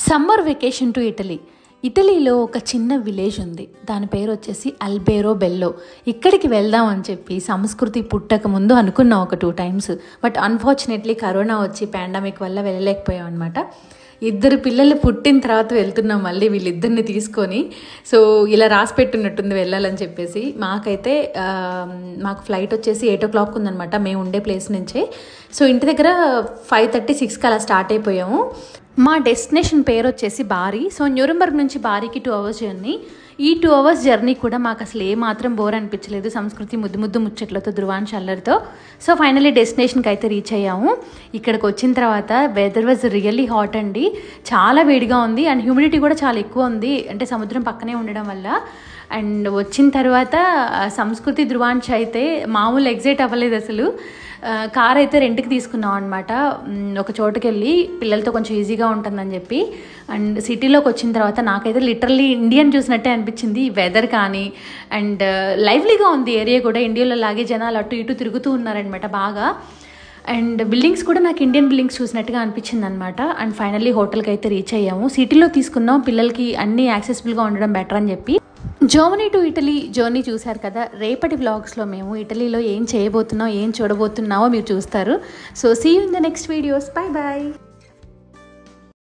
Summer vacation to Italy. ఇటలీలో ఒక చిన్న విలేజ్ ఉంది, దాని పేరు వచ్చేసి అల్బేరో బెల్లో. ఇక్కడికి వెళ్దాం అని చెప్పి సంస్కృతి పుట్టక ముందు అనుకున్నాం ఒక 2 times. బట్ అన్ఫార్చునేట్లీ కరోనా వచ్చి పాండమిక్ వల్ల వెళ్ళలేకపోయాం అనమాట. 2 పిల్లలు పుట్టిన తర్వాత వెళ్తున్నాం మళ్ళీ వీళ్ళిద్దరిని తీసుకొని. సో ఇలా రాసి పెట్టున్నట్టుంది వెళ్ళాలని చెప్పేసి. మాకు ఫ్లైట్ వచ్చేసి 8 o'clock ఉందనమాట మేము ఉండే ప్లేస్ నుంచే. సో ఇంటి దగ్గర 5:30, 6కి అలా స్టార్ట్ అయిపోయాము. మా డెస్టినేషన్ పేరు వచ్చేసి బారీ. సో న్యూరంబర్గ్ నుంచి బారీకి 2 hours జర్నీ. ఈ 2 hours జర్నీ కూడా మాకు అసలు ఏమాత్రం బోర్ అనిపించలేదు. సంస్కృతి ముద్దు ముచ్చట్లతో, ధృవాంశ్ అల్లరితో. సో ఫైనల్లీ డెస్టినేషన్కి అయితే రీచ్ అయ్యాము. ఇక్కడికి వచ్చిన తర్వాత వెదర్ వాజ్ రియల్లీ హాట్ అండి, చాలా వేడిగా ఉంది అండ్ హ్యూమిడిటీ కూడా చాలా ఎక్కువ ఉంది, అంటే సముద్రం పక్కనే ఉండడం వల్ల. అండ్ వచ్చిన తర్వాత సంస్కృతి, ధృవాంశ్ అయితే మామూలు ఎగ్జైట్ అవ్వలేదు అసలు. కార్ అయితే రెంట్కి తీసుకున్నాం అనమాట, ఒక చోటుకి వెళ్ళి పిల్లలతో కొంచెం ఈజీగా ఉంటుందని చెప్పి. అండ్ సిటీలోకి వచ్చిన తర్వాత నాకైతే లిటరల్లీ ఇండియన్ చూసినట్టే అనిపించింది. వెదర్ కానీ అండ్ లైవ్లీగా ఉంది ఏరియా కూడా. ఇండియాలో లాగే జనాలు అటు ఇటు తిరుగుతూ ఉన్నారనమాట బాగా. అండ్ బిల్డింగ్స్ కూడా నాకు ఇండియన్ బిల్డింగ్స్ చూసినట్టుగా అనిపించింది అనమాట. అండ్ ఫైనల్లీ హోటల్కి అయితే రీచ్ అయ్యాము. సిటీలో తీసుకున్నాం, పిల్లలకి అన్నీ యాక్సెసిబుల్గా ఉండడం బెటర్ అని చెప్పి. జర్మనీ టు ఇటలీ జర్నీ చూశారు కదా. రేపటి వ్లాగ్స్లో మేము ఇటలీలో ఏం చేయబోతున్నాం, ఏం చూడబోతున్నామో మీరు చూస్తారు. So see you in the next videos. Bye bye.